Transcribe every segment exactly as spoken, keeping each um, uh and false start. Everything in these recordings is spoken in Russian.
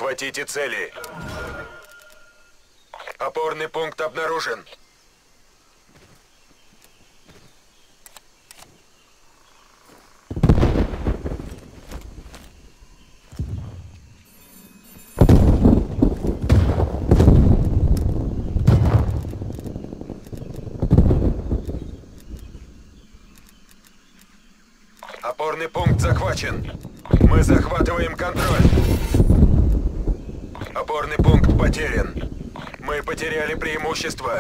Захватите цели. Опорный пункт обнаружен. Опорный пункт захвачен. Мы захватываем контроль. Опорный пункт потерян. Мы потеряли преимущество.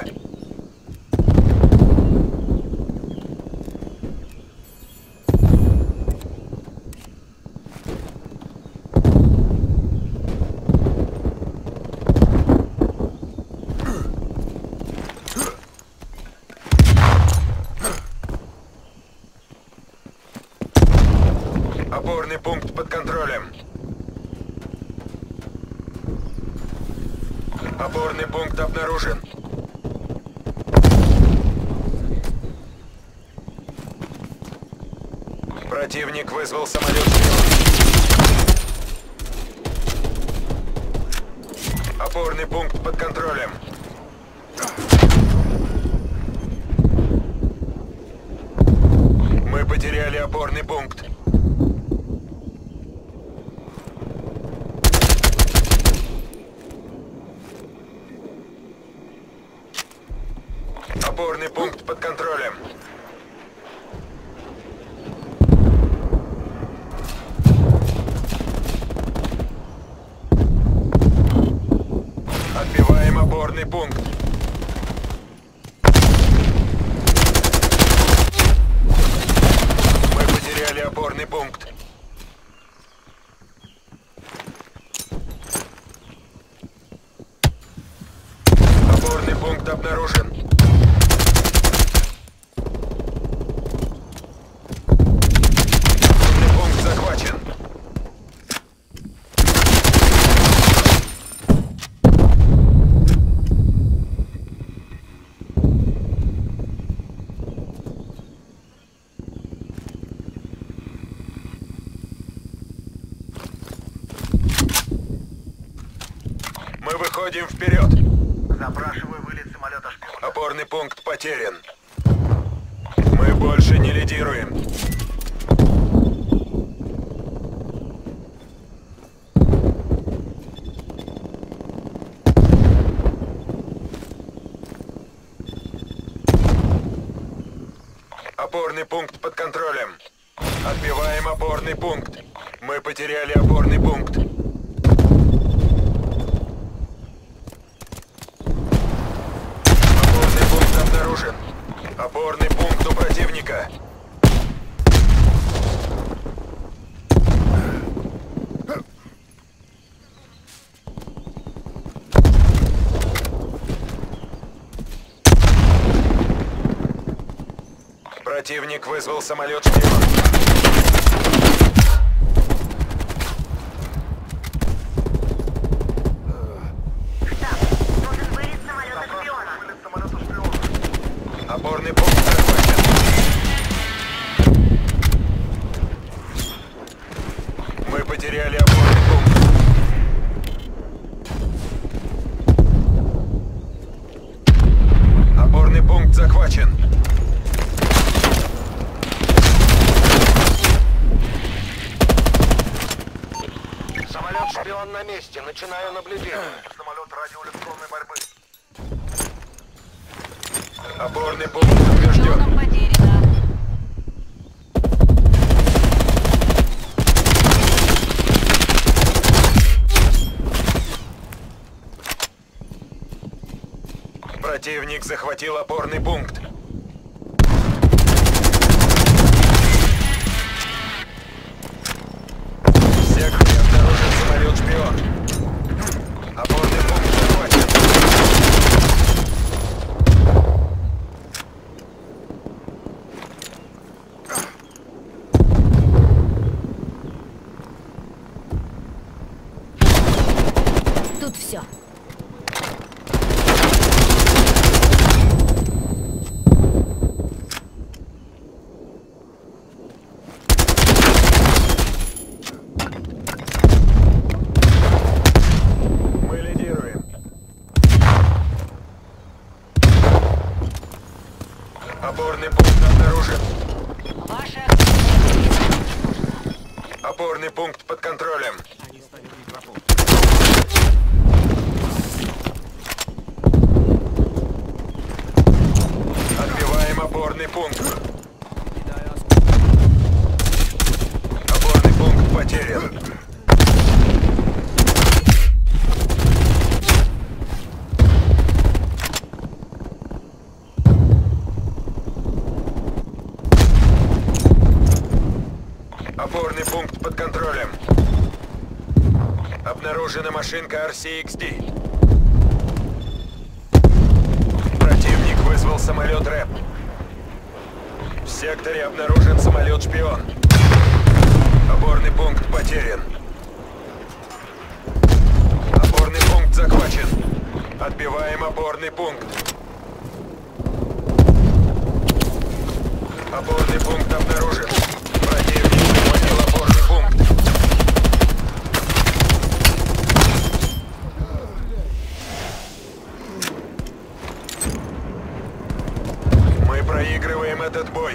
Опорный пункт под контролем. Опорный пункт обнаружен. Противник вызвал самолет. Опорный пункт под контролем. Мы потеряли опорный пункт. Опорный пункт под контролем. Отбиваем опорный пункт. Мы потеряли опорный пункт. Опорный пункт обнаружен. Мы выходим вперед. Запрашиваю вылет самолета шпиона. Опорный пункт потерян. Мы больше не лидируем. Опорный пункт под контролем. Отбиваем опорный пункт. Мы потеряли опорный пункт. Обнаружен. Опорный пункт у противника. Противник вызвал самолет-шпион. Опорный пункт захвачен. Мы потеряли опорный пункт. Опорный пункт захвачен. Самолет-шпион на месте. Начинаю наблюдение. Самолет радиоэлектронной борьбы. Опорный пункт утвержден. Противник захватил опорный пункт. В секторе обнаружен самолет-шпион. Опорный пункт захвачен. Тут все. Опорный пункт обнаружен. Ваша... Опорный пункт под контролем. Отбиваем опорный пункт. Опорный пункт потерян. Опорный пункт под контролем. Обнаружена машинка ар си икс ди. Противник вызвал самолет рэп. В секторе обнаружен самолет-шпион. Опорный пункт потерян. Опорный пункт захвачен. Отбиваем опорный пункт. Опорный пункт обнаружен. Противник захватил опорный пункт. Мы проигрываем этот бой.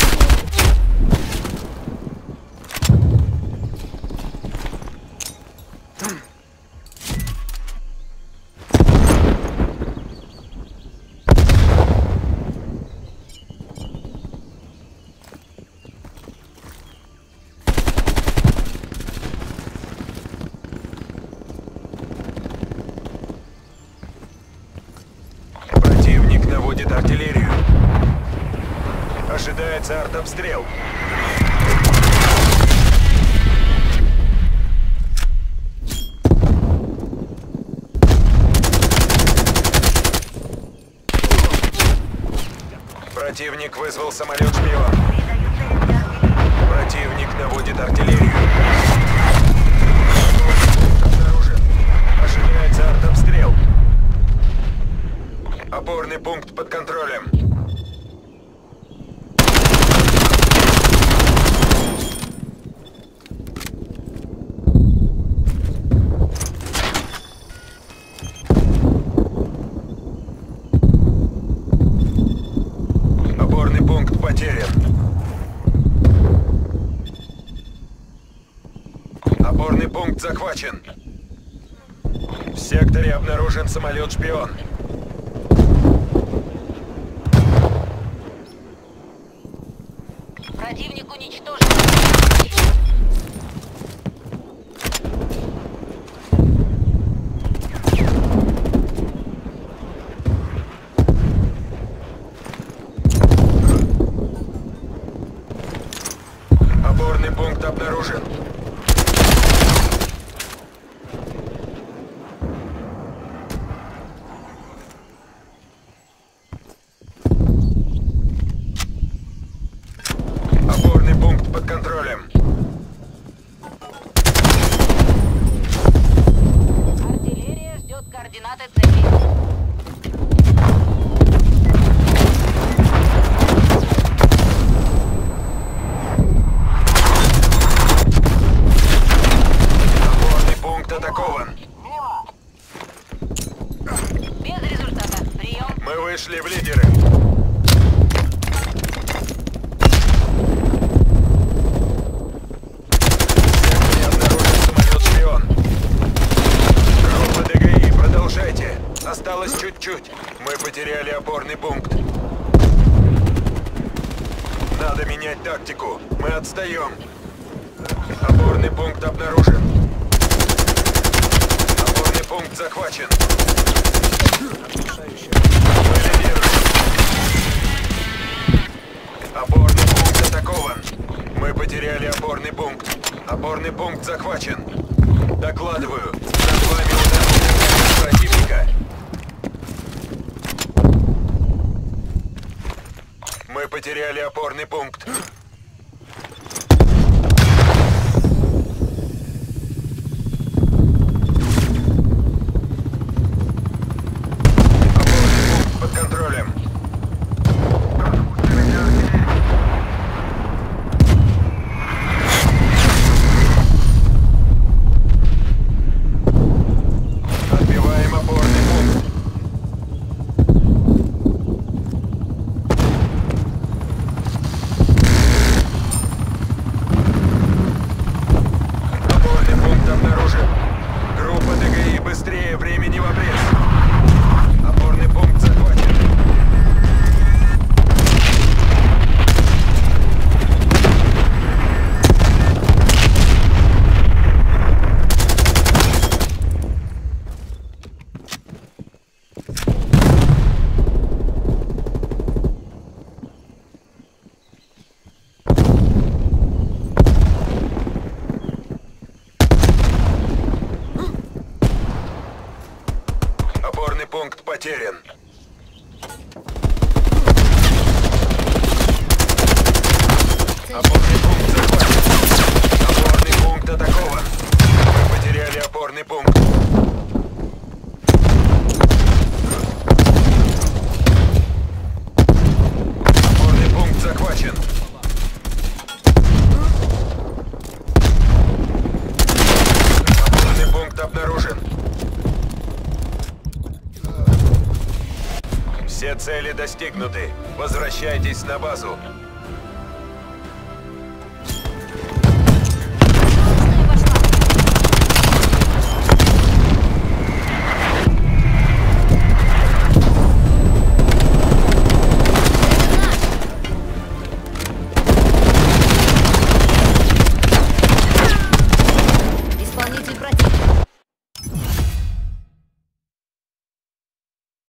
Противник наводит артиллерию. Ожидается артобстрел. Противник вызвал самолет-шпион. Противник наводит артиллерию. Обнаружен. Ожидается артобстрел. Опорный пункт под контролем. Опорный пункт потерян. Опорный пункт захвачен. В секторе обнаружен самолет-шпион. Противник уничтожен. Опорный пункт обнаружен. Опорный пункт под контролем. Артиллерия ждет координаты цели. Опорный пункт атакован. Без результата. Прием. Мы вышли в лидеры. Не обнаружен самолет-шпион. Группа дэ гэ и, продолжайте. Осталось чуть-чуть. Мы потеряли опорный пункт. Надо менять тактику. Мы отстаем. Опорный пункт обнаружен. Опорный пункт захвачен. Мы лидируем. Опорный пункт атакован. Мы потеряли опорный пункт. Опорный пункт захвачен. Докладываю. Над вами удар противника. Мы потеряли опорный пункт. Под контролем. Отбиваем опорный пункт. Все цели достигнуты. Возвращайтесь на базу.